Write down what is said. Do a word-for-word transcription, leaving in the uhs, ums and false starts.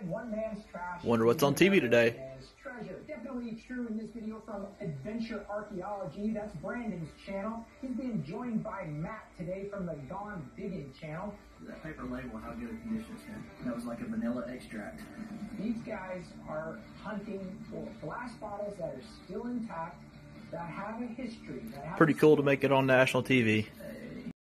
Wonder what's on T V today. Treasure. Definitely true in this video from Adventure Archaeology. That's Brandon's channel. He's being joined by Matt today from the Gone Digging channel. That paper label, how good a condition it's in. That was like a vanilla extract. These guys are hunting for glass bottles that are still intact, that have a history. That have Pretty a cool to make it on national T V.